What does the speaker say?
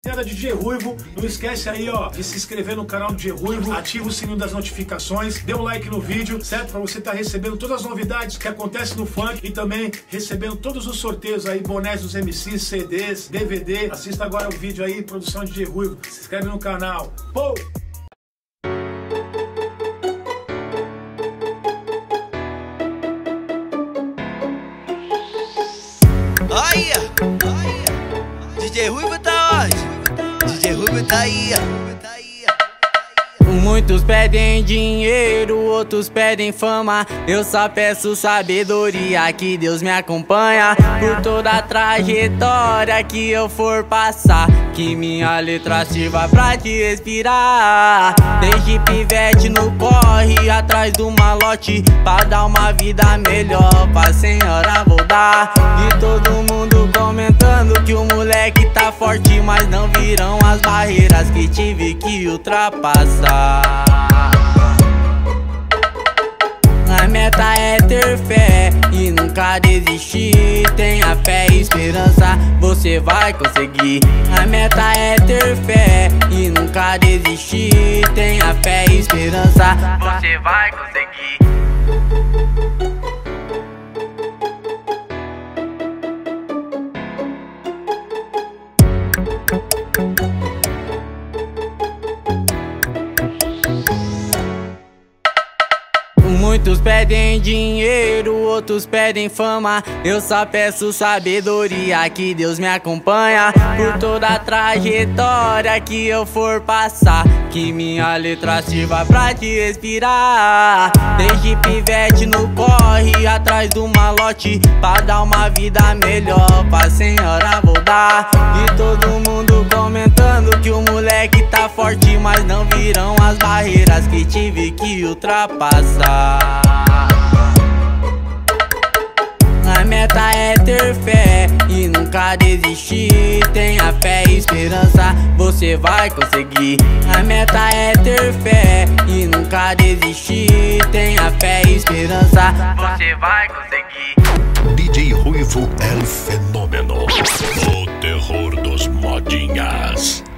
DJ Ruivo, não esquece aí, ó, de se inscrever no canal do DJ Ruivo, ativa o sininho das notificações, dê um like no vídeo, certo? Pra você estar recebendo todas as novidades que acontecem no funk e também recebendo todos os sorteios aí, bonés dos MCs, CDs, DVD. Assista agora o vídeo aí, produção de DJ Ruivo, se inscreve no canal. Pô! Olha, DJ Ruivo tá onde? DJ Ruivo tá aí, ó. Muitos pedem dinheiro, outros pedem fama. Eu só peço sabedoria, que Deus me acompanha por toda a trajetória que eu for passar, que minha letra sirva pra te respirar. Desde pivete no corre, atrás do malote, pra dar uma vida melhor pra senhora vou dar. E todo mundo comentando que o moleque tá forte, mas não viram as barreiras que tive que ultrapassar. A meta é ter fé e nunca desistir. Tenha fé e esperança, você vai conseguir. A meta é ter fé e nunca desistir. Tenha fé e esperança, você vai conseguir. Muitos pedem dinheiro, outros pedem fama. Eu só peço sabedoria, que Deus me acompanha por toda a trajetória que eu for passar, que minha letra sirva pra te respirar. Desde pivete no corre, atrás do malote, pra dar uma vida melhor pra senhora vou dar. E todo mundo comentando que o moleque tá forte, mas não viram as barreiras que tive que ultrapassar. A meta é ter fé e nunca desistir. Tenha fé e esperança, você vai conseguir. A meta é ter fé e nunca desistir. Tenha fé e esperança, você vai conseguir. DJ Ruivo é o fenômeno, o terror dos modinhas.